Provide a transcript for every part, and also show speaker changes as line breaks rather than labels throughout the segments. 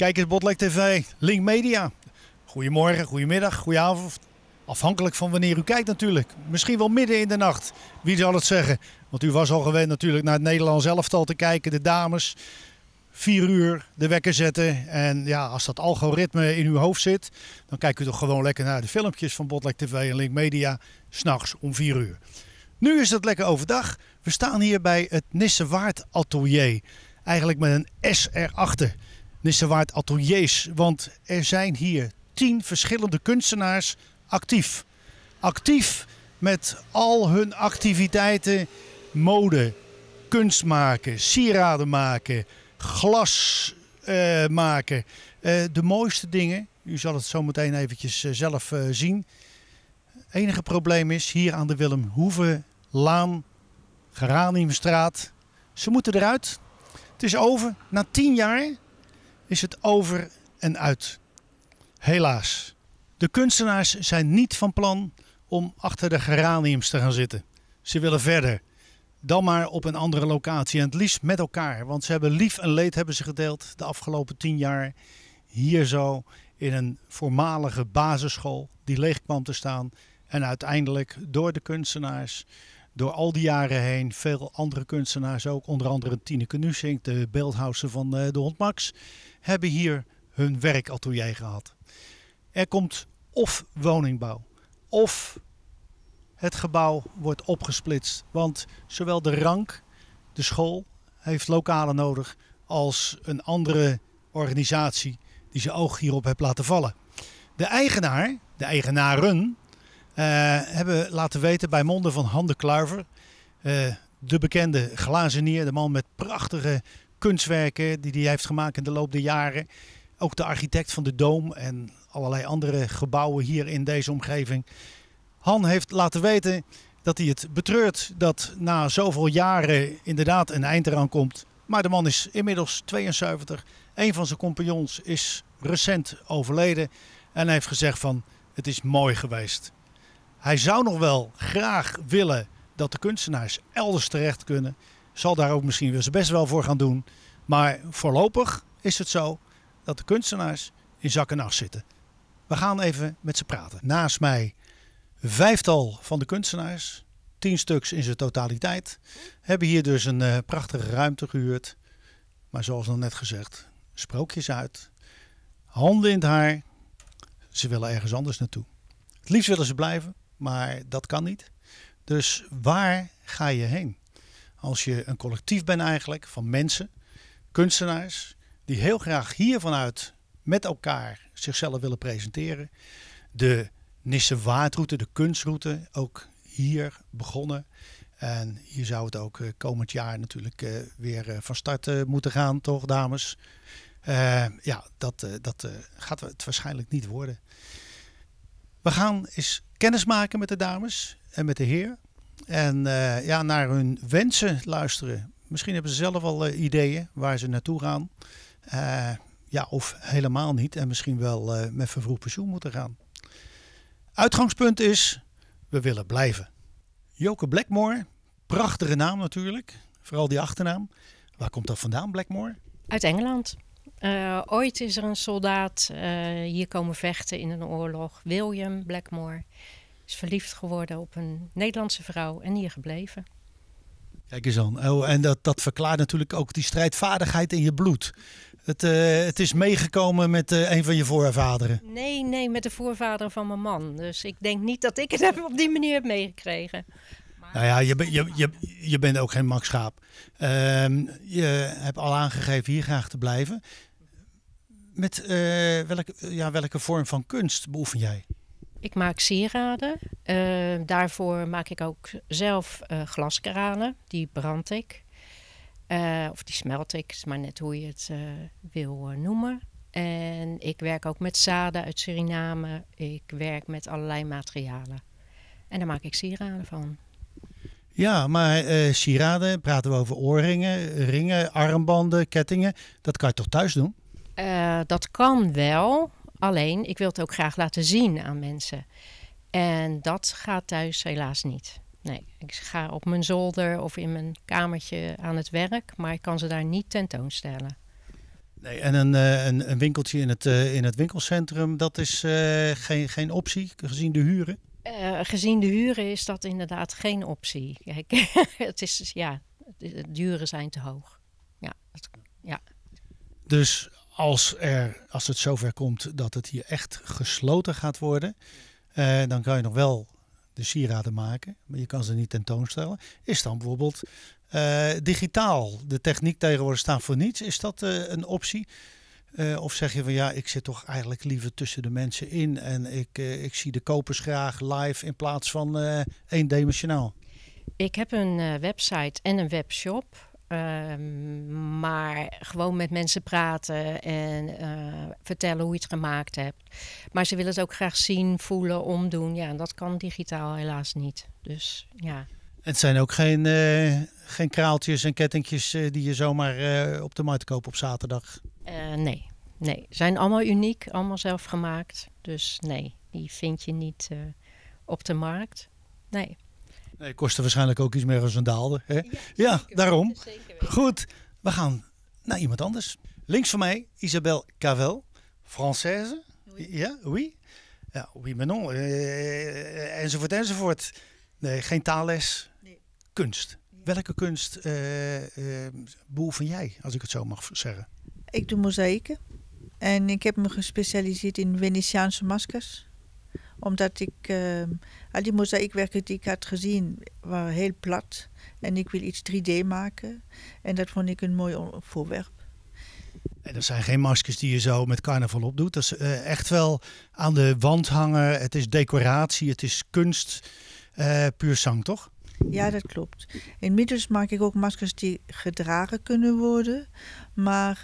Kijkers Botlek TV, Link Media. Goedemorgen, goedemiddag, goedenavond. Afhankelijk van wanneer u kijkt natuurlijk. Misschien wel midden in de nacht. Wie zal het zeggen? Want u was al gewend natuurlijk naar het Nederlands elftal te kijken. De dames. 4 uur de wekker zetten. En ja, als dat algoritme in uw hoofd zit, dan kijkt u toch gewoon lekker naar de filmpjes van Botlek TV en Link Media. 's Nachts om 4 uur. Nu is het lekker overdag. We staan hier bij het Nissewaard Atelier. Eigenlijk met een S erachter. Nissewaard Ateliers. Want er zijn hier 10 verschillende kunstenaars actief. Actief met al hun activiteiten. Mode, kunst maken, sieraden maken, glas maken. De mooiste dingen. U zal het zo meteen eventjes zelf zien. Enige probleem is hier aan de Willem Hoevenlaan, Geraniumstraat. Ze moeten eruit. Het is over. Na 10 jaar is het over en uit. Helaas. De kunstenaars zijn niet van plan om achter de geraniums te gaan zitten. Ze willen verder. Dan maar op een andere locatie. En het liefst met elkaar. Want ze hebben lief en leed hebben ze gedeeld de afgelopen 10 jaar. Hier zo in een voormalige basisschool die leeg kwam te staan. En uiteindelijk door de kunstenaars, door al die jaren heen, veel andere kunstenaars ook, onder andere Tineke Nusink, de beeldhouwer van de Hond Max, hebben hier hun werkatelier gehad. Er komt of woningbouw, of het gebouw wordt opgesplitst. Want zowel de rank, de school, heeft lokalen nodig als een andere organisatie die zijn oog hierop heeft laten vallen. De eigenaar, de eigenaren, hebben laten weten bij monden van Han de Kluiver, de bekende glazenier, de man met prachtige kunstwerken die hij heeft gemaakt in de loop der jaren. Ook de architect van de Doom en allerlei andere gebouwen hier in deze omgeving. Han heeft laten weten dat hij het betreurt dat na zoveel jaren inderdaad een eind eraan komt. Maar de man is inmiddels 72. Een van zijn compagnons is recent overleden. En hij heeft gezegd van het is mooi geweest. Hij zou nog wel graag willen dat de kunstenaars elders terecht kunnen. Zal daar ook misschien wel zijn best wel voor gaan doen. Maar voorlopig is het zo dat de kunstenaars in zak en as zitten. We gaan even met ze praten. Naast mij 5-tal van de kunstenaars. 10 stuks in zijn totaliteit. Hebben hier dus een prachtige ruimte gehuurd. Maar zoals nog net gezegd, sprookjes uit. Handen in het haar. Ze willen ergens anders naartoe. Het liefst willen ze blijven, maar dat kan niet. Dus waar ga je heen? Als je een collectief bent eigenlijk van mensen, kunstenaars, die heel graag hier vanuit met elkaar zichzelf willen presenteren. De Nissewaardroute, de kunstroute, ook hier begonnen. En hier zou het ook komend jaar natuurlijk weer van start moeten gaan, toch dames? Ja, dat gaat het waarschijnlijk niet worden. We gaan eens kennis maken met de dames en met de heer. En ja, naar hun wensen luisteren. Misschien hebben ze zelf al ideeën waar ze naartoe gaan. Ja, of helemaal niet. En misschien wel met vervroegd pensioen moeten gaan. Uitgangspunt is, we willen blijven. Joke Blackmore, prachtige naam natuurlijk. Vooral die achternaam. Waar komt dat vandaan, Blackmore?
Uit Engeland. Ooit is er een soldaat hier komen vechten in een oorlog. William Blackmore is verliefd geworden op een Nederlandse vrouw en hier gebleven.
Kijk eens aan. Oh, en dat verklaart natuurlijk ook die strijdvaardigheid in je bloed. Het is meegekomen met een van je voorvaderen.
Nee, met de voorvader van mijn man. Dus ik denk niet dat ik het op die manier heb meegekregen. Maar...
Nou ja, je bent ook geen makschaap. Je hebt al aangegeven hier graag te blijven. Met welke vorm van kunst beoefen jij?
Ik maak sieraden. Daarvoor maak ik ook zelf glaskranen. Die brand ik. Of die smelt ik, is maar net hoe je het wil noemen. En ik werk ook met zaden uit Suriname. Ik werk met allerlei materialen. En daar maak ik sieraden van.
Ja, maar sieraden, praten we over oorringen, ringen, armbanden, kettingen. Dat kan je toch thuis doen?
Dat kan wel. Alleen, ik wil het ook graag laten zien aan mensen. En dat gaat thuis helaas niet. Nee, ik ga op mijn zolder of in mijn kamertje aan het werk, maar ik kan ze daar niet tentoonstellen.
Nee, en een winkeltje in het winkelcentrum, dat is geen optie, gezien de huren?
Gezien de huren is dat inderdaad geen optie. Kijk, het is, ja, de huren zijn te hoog. Ja, ja.
Dus als het zover komt dat het hier echt gesloten gaat worden, dan kan je nog wel de sieraden maken, maar je kan ze niet tentoonstellen. Is dan bijvoorbeeld digitaal, de techniek tegenwoordig staat voor niets, is dat een optie? Of zeg je van ja, ik zit toch eigenlijk liever tussen de mensen in en ik zie de kopers graag live in plaats van eendimensionaal?
Ik heb een website en een webshop. Maar gewoon met mensen praten en vertellen hoe je het gemaakt hebt. Maar ze willen het ook graag zien, voelen, omdoen. Ja, en dat kan digitaal helaas niet. Dus ja.
Het zijn ook geen kraaltjes en kettingjes die je zomaar op de markt koopt op zaterdag?
Nee. Ze zijn allemaal uniek, allemaal zelf gemaakt. Dus nee, die vind je niet op de markt. Nee.
Nee, kostte waarschijnlijk ook iets meer als een daalder. Hè? Ja, zeker, daarom. Zeker. Goed, we gaan naar iemand anders. Links van mij, Isabelle Cavel, Française. Oui. Ja, oui. Ja, oui, maar non. Enzovoort. Nee, geen taalles. Nee. Kunst. Ja. Welke kunst beoefen jij, als ik het zo mag zeggen?
Ik doe mozaïeken. En ik heb me gespecialiseerd in Venetiaanse maskers. Omdat ik al die mozaïekwerken die ik had gezien waren heel plat. En ik wil iets 3D maken. En dat vond ik een mooi voorwerp.
En dat zijn geen maskers die je zo met carnaval opdoet. Dat is echt wel aan de wand hangen. Het is decoratie, het is kunst. Puur zang, toch?
Ja, dat klopt. Inmiddels maak ik ook maskers die gedragen kunnen worden. Maar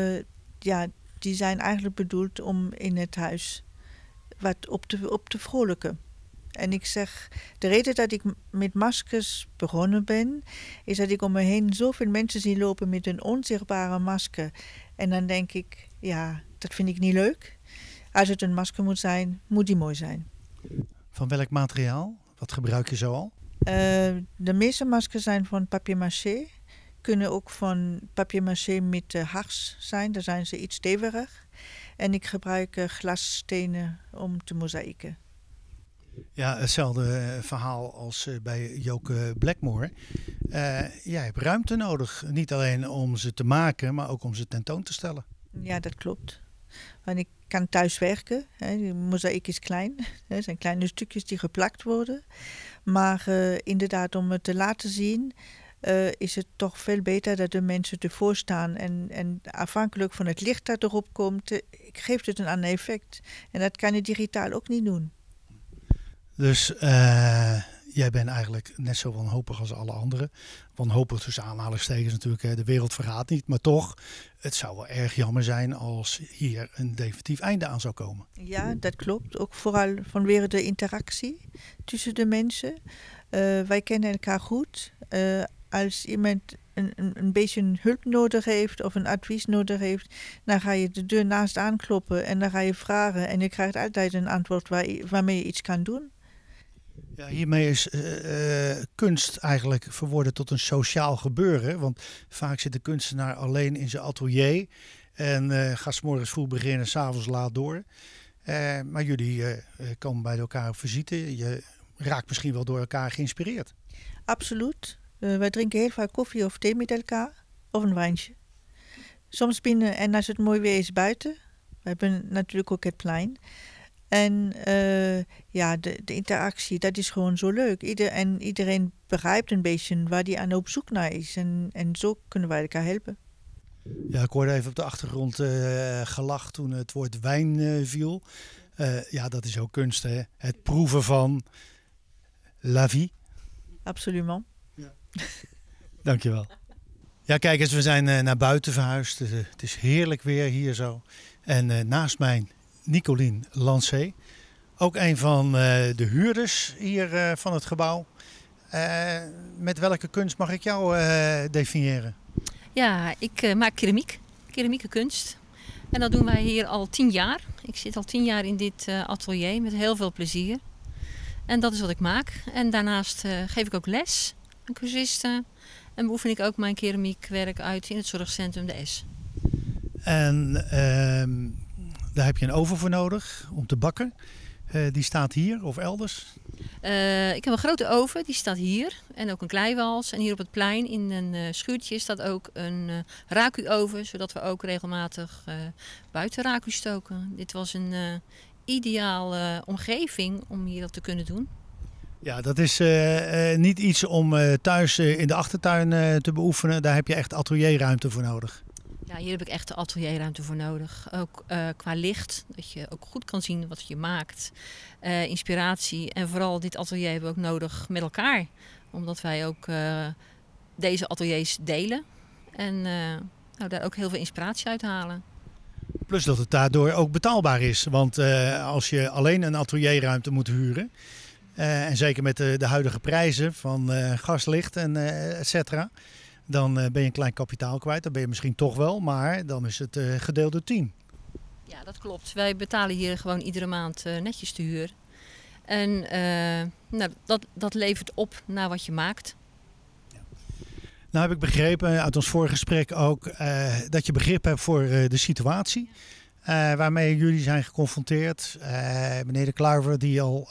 die zijn eigenlijk bedoeld om in het huis wat op te vrolijken. En ik zeg, de reden dat ik met maskers begonnen ben, is dat ik om me heen zoveel mensen zie lopen met een onzichtbare masker. En dan denk ik, ja, dat vind ik niet leuk. Als het een masker moet zijn, moet die mooi zijn.
Van welk materiaal? Wat gebruik je zo al?
De meeste maskers zijn van papier-mâché. Kunnen ook van papier-mâché met hars zijn. Dan zijn ze iets steviger. En ik gebruik glasstenen om te mozaïeken.
Ja, hetzelfde verhaal als bij Joke Blackmore. Jij hebt ruimte nodig. Niet alleen om ze te maken, maar ook om ze tentoon te stellen.
Ja, dat klopt. Want ik kan thuis werken. De mozaïek is klein. Het zijn kleine stukjes die geplakt worden. Maar inderdaad, om het te laten zien, is het toch veel beter dat de mensen ervoor staan. En afhankelijk van het licht dat erop komt, geeft het een ander effect. En dat kan je digitaal ook niet doen.
Dus jij bent eigenlijk net zo wanhopig als alle anderen. Wanhopig tussen aanhalingstekens natuurlijk. Hè. De wereld vergaat niet. Maar toch, het zou wel erg jammer zijn als hier een definitief einde aan zou komen.
Ja, dat klopt. Ook vooral vanwege de interactie tussen de mensen. Wij kennen elkaar goed. Als iemand een beetje hulp nodig heeft of een advies nodig heeft, dan ga je de deur naast aankloppen en dan ga je vragen. En je krijgt altijd een antwoord waarmee je iets kan doen.
Ja, hiermee is kunst eigenlijk verworden tot een sociaal gebeuren. Want vaak zit de kunstenaar alleen in zijn atelier en gaat 's morgens vroeg beginnen, 's avonds laat door. Maar jullie komen bij elkaar op visite. Je raakt misschien wel door elkaar geïnspireerd.
Absoluut. Wij drinken heel vaak koffie of thee met elkaar. Of een wijntje. Soms binnen en als het mooi weer is buiten. We hebben natuurlijk ook het plein. En de interactie, dat is gewoon zo leuk. Iedereen begrijpt een beetje waar die aan op zoek naar is. En zo kunnen wij elkaar helpen.
Ja, ik hoorde even op de achtergrond gelach toen het woord wijn viel. Ja, dat is ook kunst, hè? Het proeven van la vie.
Absoluut.
Ja. Dankjewel. Ja, kijk eens, we zijn naar buiten verhuisd. Het is heerlijk weer hier zo. En naast mij Nicolien Lancé. Ook een van de huurders hier van het gebouw. Met welke kunst mag ik jou definiëren?
Ja, ik maak keramiek. Keramieke kunst. En dat doen wij hier al 10 jaar. Ik zit al 10 jaar in dit atelier met heel veel plezier. En dat is wat ik maak. En daarnaast geef ik ook les aan cursisten. En beoefen ik ook mijn keramiekwerk uit in het zorgcentrum de S.
En daar heb je een oven voor nodig om te bakken. Die staat hier of elders?
Ik heb een grote oven, die staat hier. En ook een kleiwals. En hier op het plein in een schuurtje staat ook een raku-oven. Zodat we ook regelmatig buiten raku stoken. Dit was een ideale omgeving om hier dat te kunnen doen.
Ja, dat is niet iets om thuis in de achtertuin te beoefenen. Daar heb je echt atelierruimte voor nodig.
Ja, hier heb ik echt de atelierruimte voor nodig. Ook qua licht, dat je ook goed kan zien wat je maakt. Inspiratie en vooral dit atelier hebben we ook nodig met elkaar. Omdat wij ook deze ateliers delen. En daar ook heel veel inspiratie uit halen.
Plus dat het daardoor ook betaalbaar is. Want als je alleen een atelierruimte moet huren... en zeker met de huidige prijzen van gas, licht en et cetera... dan ben je een klein kapitaal kwijt. Dan ben je misschien toch wel, maar dan is het gedeeld door 10.
Ja, dat klopt. Wij betalen hier gewoon iedere maand netjes de huur. En dat levert op naar wat je maakt.
Nou heb ik begrepen uit ons vorige gesprek ook dat je begrip hebt voor de situatie. Waarmee jullie zijn geconfronteerd. Meneer de Kluiver die al,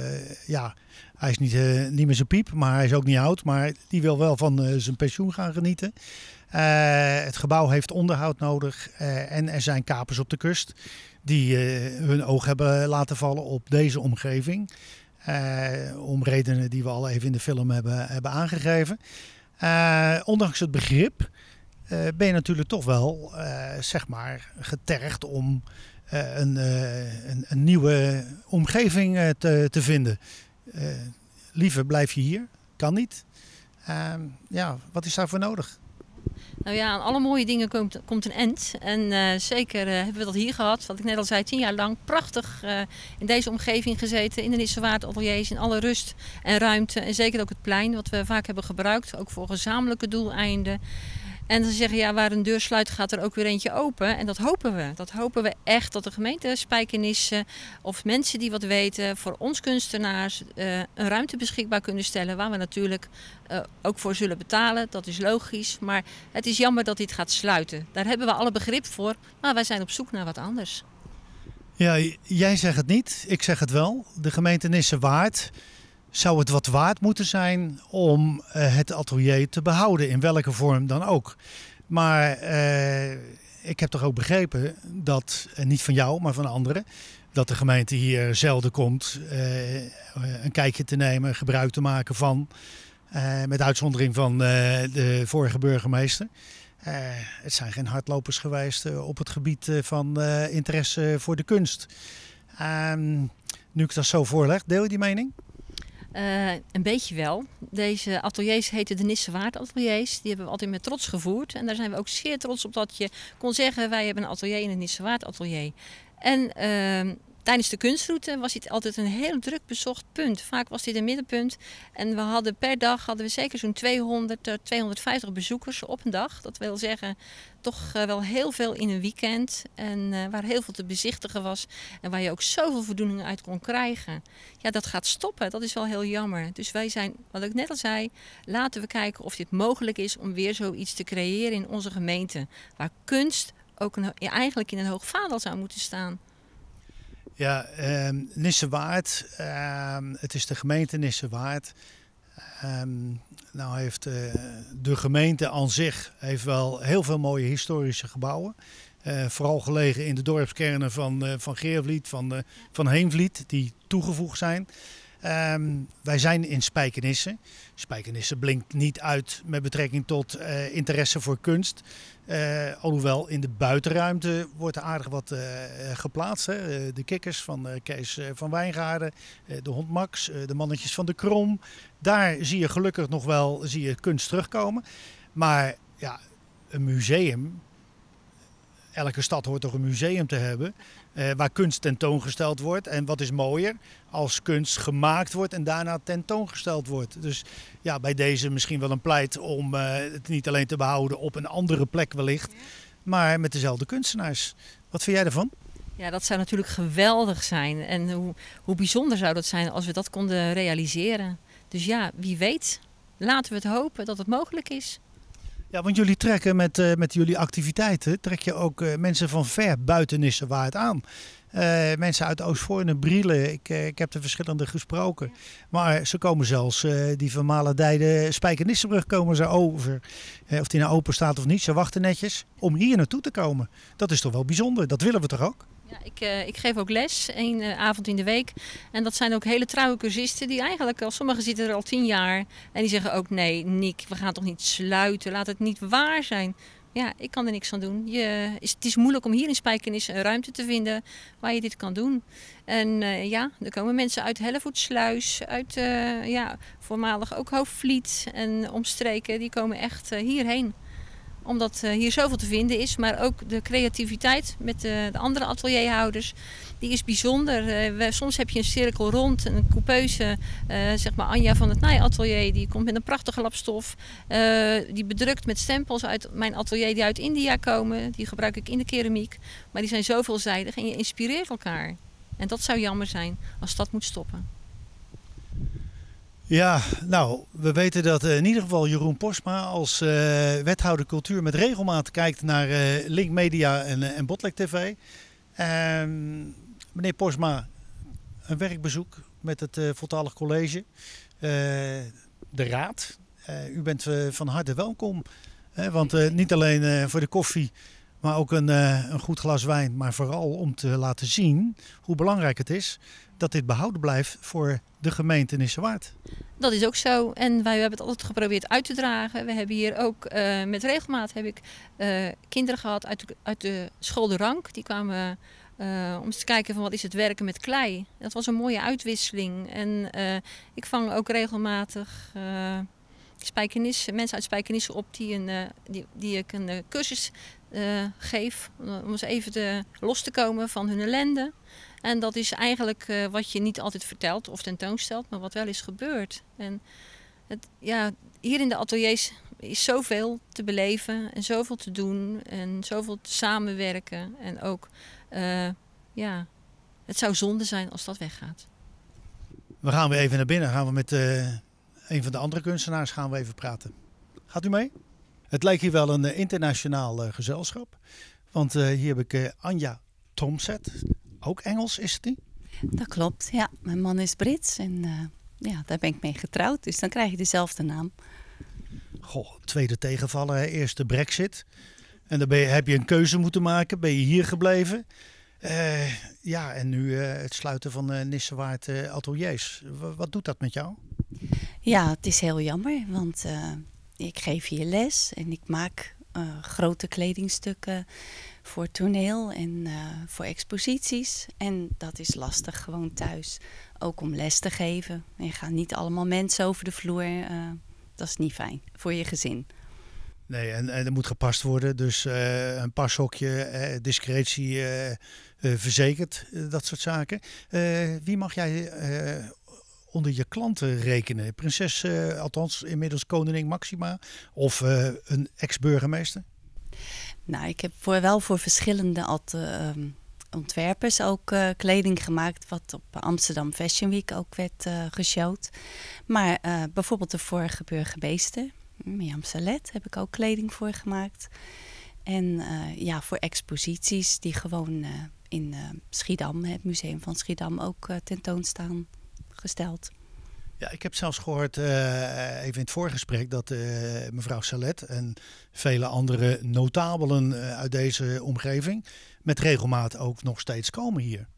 hij is niet meer zijn piep, maar hij is ook niet oud. Maar die wil wel van zijn pensioen gaan genieten. Het gebouw heeft onderhoud nodig en er zijn kapers op de kust die hun oog hebben laten vallen op deze omgeving. Om redenen die we al even in de film hebben aangegeven. Ondanks het begrip ben je natuurlijk toch wel getergd om een nieuwe omgeving te vinden. Liever blijf je hier, kan niet. Wat is daarvoor nodig?
Nou ja, aan alle mooie dingen komt een eind. En zeker hebben we dat hier gehad. Wat ik net al zei, 10 jaar lang prachtig in deze omgeving gezeten. In de Nissewaard ateliers, in alle rust en ruimte. En zeker ook het plein, wat we vaak hebben gebruikt. Ook voor gezamenlijke doeleinden. En ze zeggen, ja, waar een deur sluit gaat er ook weer eentje open. En dat hopen we. Dat hopen we echt, dat de gemeente Spijkenisse of mensen die wat weten voor ons kunstenaars een ruimte beschikbaar kunnen stellen. Waar we natuurlijk ook voor zullen betalen. Dat is logisch. Maar het is jammer dat dit gaat sluiten. Daar hebben we alle begrip voor. Maar wij zijn op zoek naar wat anders.
Ja, jij zegt het niet. Ik zeg het wel. De gemeente Nissewaard zou het wat waard moeten zijn om het atelier te behouden, in welke vorm dan ook. Maar ik heb toch ook begrepen dat, niet van jou, maar van anderen, dat de gemeente hier zelden komt een kijkje te nemen, gebruik te maken van, met uitzondering van de vorige burgemeester. Het zijn geen hardlopers geweest op het gebied van interesse voor de kunst. Nu ik dat zo voorleg, deel je die mening?
Een beetje wel. Deze ateliers heten de Nissewaard ateliers. Die hebben we altijd met trots gevoerd. En daar zijn we ook zeer trots op dat je kon zeggen, wij hebben een atelier in het Nissewaard atelier. En tijdens de kunstroute was dit altijd een heel druk bezocht punt. Vaak was dit een middenpunt. En we hadden per dag zeker zo'n 200, 250 bezoekers op een dag. Dat wil zeggen, toch wel heel veel in een weekend. En waar heel veel te bezichtigen was. En waar je ook zoveel voldoening uit kon krijgen. Ja, dat gaat stoppen. Dat is wel heel jammer. Dus wij zijn, wat ik net al zei, laten we kijken of dit mogelijk is om weer zoiets te creëren in onze gemeente. Waar kunst ook eigenlijk in een hoog vaandel zou moeten staan.
Ja, Nissewaard, het is de gemeente Nissewaard. Nou heeft de gemeente aan zich heeft wel heel veel mooie historische gebouwen. Vooral gelegen in de dorpskernen van Geervliet, van Heenvliet, die toegevoegd zijn. Wij zijn in Spijkenisse. Spijkenisse blinkt niet uit met betrekking tot interesse voor kunst. Alhoewel in de buitenruimte wordt er aardig wat geplaatst. Hè. De kikkers van Kees van Wijngaarden, de hond Max, de mannetjes van de Krom. Daar zie je gelukkig nog wel kunst terugkomen. Maar ja, een museum, elke stad hoort toch een museum te hebben, waar kunst tentoongesteld wordt. En wat is mooier als kunst gemaakt wordt en daarna tentoongesteld wordt. Dus ja, bij deze misschien wel een pleit om het niet alleen te behouden op een andere plek wellicht, maar met dezelfde kunstenaars. Wat vind jij ervan?
Ja, dat zou natuurlijk geweldig zijn. En hoe bijzonder zou dat zijn als we dat konden realiseren. Dus ja, wie weet, laten we het hopen dat het mogelijk is.
Ja, want jullie trekken met jullie activiteiten, trek je ook mensen van ver buiten Nissewaard aan. Mensen uit Oostvoorne, Brielen, ik heb er verschillende gesproken. Maar ze komen zelfs, die van Maledijden, Spijkenissenbrug komen ze over. Of die nou open staat of niet, ze wachten netjes om hier naartoe te komen. Dat is toch wel bijzonder, dat willen we toch ook?
Ja, ik geef ook les, 1 avond in de week. En dat zijn ook hele trouwe cursisten die eigenlijk, sommigen zitten er al 10 jaar. En die zeggen ook, nee Niek, we gaan toch niet sluiten, laat het niet waar zijn. Ja, ik kan er niks aan doen. Het is moeilijk om hier in Spijkenisse een ruimte te vinden waar je dit kan doen. En er komen mensen uit Hellevoetsluis, uit voormalig ook Hoofdvliet en omstreken. Die komen echt hierheen. Omdat hier zoveel te vinden is, maar ook de creativiteit met de andere atelierhouders, die is bijzonder. Soms heb je een cirkel rond, een coupeuse, zeg maar Anja van het Nijatelier, die komt met een prachtige lap stof. Die bedrukt met stempels uit mijn atelier die uit India komen. Die gebruik ik in de keramiek, maar die zijn zo veelzijdig en je inspireert elkaar. En dat zou jammer zijn als dat moet stoppen.
Ja, nou, we weten dat in ieder geval Jeroen Postma als wethouder cultuur met regelmaat kijkt naar Link Media en Botlek TV. Meneer Postma, een werkbezoek met het voltallig college, de raad. U bent van harte welkom, want niet alleen voor de koffie, maar ook een goed glas wijn, maar vooral om te laten zien hoe belangrijk het is dat dit behouden blijft voor de gemeente Nissewaard.
Dat is ook zo. En wij hebben het altijd geprobeerd uit te dragen. We hebben hier ook met regelmaat heb ik kinderen gehad uit de school de Rank. Die kwamen om eens te kijken van wat is het werken met klei. Dat was een mooie uitwisseling. En ik vang ook regelmatig mensen uit Spijkenisse op die ik een cursus geef. Om eens even los te komen van hun ellende. En dat is eigenlijk wat je niet altijd vertelt of tentoonstelt, maar wat wel is gebeurd. En hier in de ateliers is zoveel te beleven en zoveel te doen en zoveel te samenwerken. En ook, het zou zonde zijn als dat weggaat.
We gaan weer even naar binnen. Gaan we met een van de andere kunstenaars gaan we even praten. Gaat u mee? Het lijkt hier wel een internationaal gezelschap. Want hier heb ik Anja Tomset. Ook Engels is het niet?
Dat klopt, ja. Mijn man is Brits en daar ben ik mee getrouwd. Dus dan krijg je dezelfde naam.
Goh, tweede tegenvaller, hè? Eerst de Brexit. En dan heb je een keuze moeten maken. Ben je hier gebleven? En nu het sluiten van Nissewaard ateliers. Wat doet dat met jou?
Ja, het is heel jammer, want ik geef hier les en ik maak grote kledingstukken voor toneel en voor exposities. En dat is lastig gewoon thuis. Ook om les te geven. En gaan niet allemaal mensen over de vloer. Dat is niet fijn voor je gezin.
Nee, en er moet gepast worden. Dus een pashokje, discretie verzekerd, dat soort zaken. Wie mag jij onder je klanten rekenen? Prinses, althans inmiddels koningin Maxima of een ex-burgemeester?
Nou, ik heb wel voor verschillende ontwerpers ook kleding gemaakt, wat op Amsterdam Fashion Week ook werd geshowd. Maar bijvoorbeeld de vorige burgemeester, Mirjam Salet, heb ik ook kleding voor gemaakt. En voor exposities die gewoon in Schiedam, het museum van Schiedam, ook tentoonstaan gesteld.
Ja, ik heb zelfs gehoord, even in het voorgesprek, dat mevrouw Salet en vele andere notabelen uit deze omgeving met regelmaat ook nog steeds komen hier.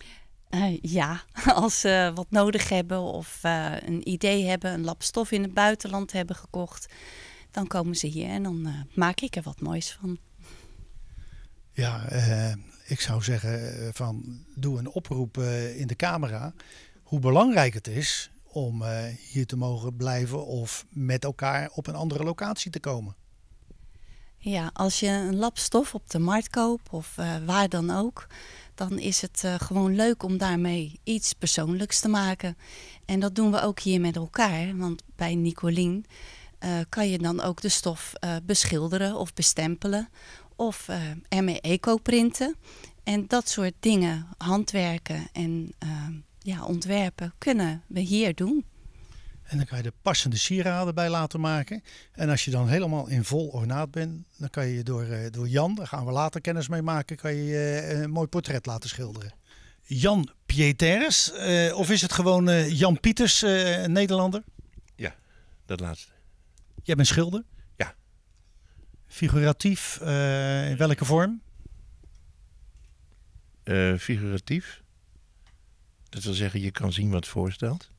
Als ze wat nodig hebben of een idee hebben, een lap stof in het buitenland hebben gekocht, dan komen ze hier en dan maak ik er wat moois van.
Ja, ik zou zeggen doe een oproep in de camera hoe belangrijk het is om hier te mogen blijven of met elkaar op een andere locatie te komen.
Ja, als je een lap stof op de markt koopt of waar dan ook, dan is het gewoon leuk om daarmee iets persoonlijks te maken. En dat doen we ook hier met elkaar, want bij Nicolien kan je dan ook de stof beschilderen of bestempelen of ermee eco-printen. En dat soort dingen, handwerken en ontwerpen, kunnen we hier doen.
En dan kan je er passende sieraden bij laten maken. En als je dan helemaal in vol ornaat bent, dan kan je door Jan, daar gaan we later kennis mee maken, kan je een mooi portret laten schilderen. Jan Pieters, of is het gewoon Jan Pieters, een Nederlander?
Ja, dat laatste.
Jij bent schilder?
Ja.
Figuratief, in welke vorm?
Figuratief. Dat wil zeggen, je kan zien wat het voorstelt.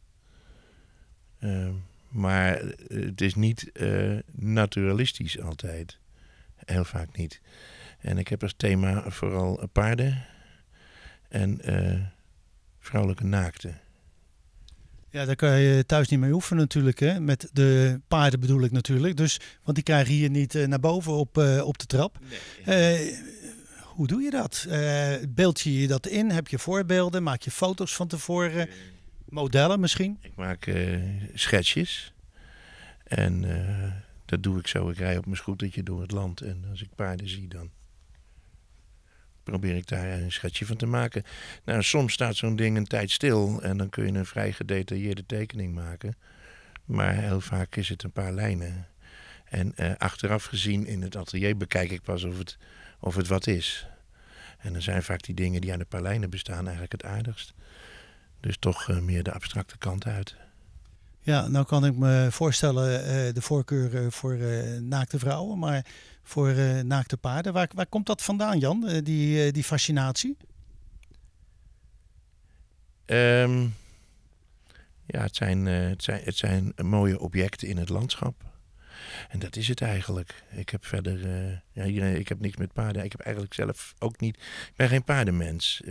Maar het is niet naturalistisch altijd. Heel vaak niet. En ik heb als thema vooral paarden en vrouwelijke naakten.
Ja, daar kan je thuis niet mee oefenen natuurlijk. Hè? Met de paarden bedoel ik natuurlijk. Dus, want die krijgen hier niet naar boven op de trap. Nee. Hoe doe je dat? Beeld je dat in? Heb je voorbeelden? Maak je foto's van tevoren? Modellen misschien?
Ik maak schetsjes. En dat doe ik zo. Ik rij op mijn scootertje door het land. En als ik paarden zie, dan probeer ik daar een schetsje van te maken. Nou, soms staat zo'n ding een tijd stil. En dan kun je een vrij gedetailleerde tekening maken. Maar heel vaak is het een paar lijnen. En achteraf gezien in het atelier bekijk ik pas of het wat is. En dan zijn vaak die dingen die aan de paar lijnen bestaan eigenlijk het aardigst. Dus toch meer de abstracte kant uit.
Ja, nou kan ik me voorstellen de voorkeur voor naakte vrouwen, maar voor naakte paarden. Waar komt dat vandaan, Jan, die fascinatie?
Ja, het zijn mooie objecten in het landschap. En dat is het eigenlijk. Ik heb verder, ik heb niks met paarden. Ik heb eigenlijk zelf ook niet. Ik ben geen paardenmens.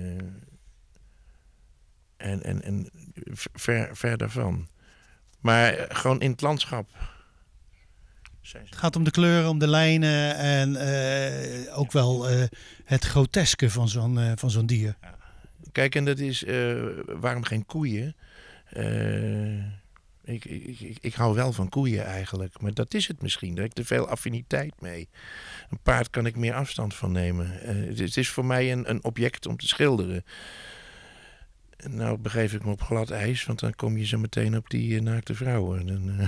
En ver daarvan. Maar gewoon in het landschap.
Het gaat om de kleuren, om de lijnen en ook wel het groteske van zo'n dier.
Ja. Kijk, en dat is waarom geen koeien? Ik hou wel van koeien eigenlijk, maar dat is het misschien. Daar heb ik te veel affiniteit mee. Een paard kan ik meer afstand van nemen. Het is voor mij een object om te schilderen. Nou begeef ik me op glad ijs, want dan kom je zo meteen op die naakte vrouwen.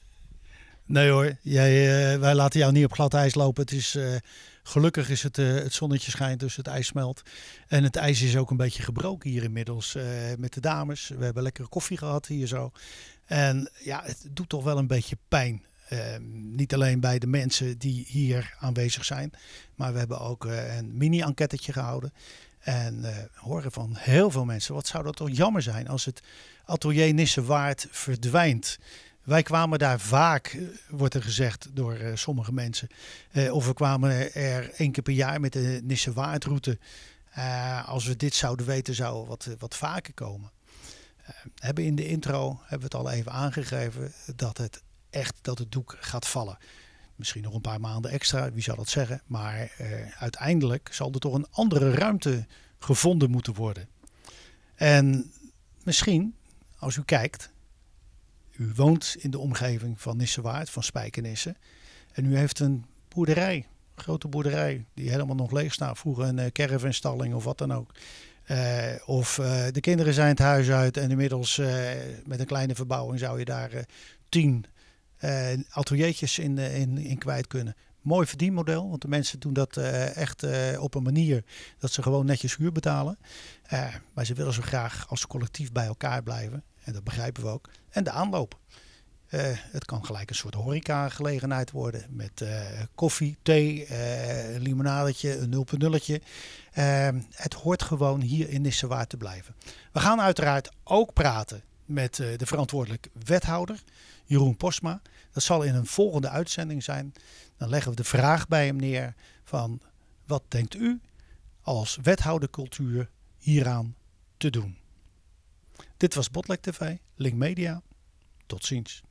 Nee hoor, wij laten jou niet op glad ijs lopen. Het is, gelukkig is het zonnetje schijnt, dus het ijs smelt. En het ijs is ook een beetje gebroken hier inmiddels met de dames. We hebben lekkere koffie gehad hier zo. En ja, het doet toch wel een beetje pijn. Niet alleen bij de mensen die hier aanwezig zijn. Maar we hebben ook een mini-enquêtetje gehouden. En horen van heel veel mensen, wat zou dat toch jammer zijn als het atelier Nissewaard verdwijnt. Wij kwamen daar vaak, wordt er gezegd door sommige mensen. Of we kwamen er 1 keer per jaar met de Nissewaardroute. Als we dit zouden weten, zou wat vaker komen. Hebben in de intro hebben we het al even aangegeven dat het doek gaat vallen. Misschien nog een paar maanden extra, wie zal dat zeggen. Maar uiteindelijk zal er toch een andere ruimte gevonden moeten worden. En misschien, als u kijkt, u woont in de omgeving van Nissewaard, van Spijkenisse. En u heeft een boerderij, een grote boerderij, die helemaal nog leeg staat. Vroeger een caravanstalling of wat dan ook. Of de kinderen zijn het huis uit en inmiddels met een kleine verbouwing zou je daar 10 ateliertjes in kwijt kunnen. Mooi verdienmodel, want de mensen doen dat echt op een manier dat ze gewoon netjes huur betalen. Maar ze willen zo graag als collectief bij elkaar blijven. En dat begrijpen we ook. En de aanloop. Het kan gelijk een soort horeca-gelegenheid worden. Met koffie, thee, een limonadetje, een 0.0'tje. Het hoort gewoon hier in Nissewaard te blijven. We gaan uiteraard ook praten met de verantwoordelijk wethouder, Jeroen Postma. Dat zal in een volgende uitzending zijn. Dan leggen we de vraag bij hem neer van wat denkt u als wethouder cultuur hieraan te doen? Dit was Botlek TV, Link Media. Tot ziens.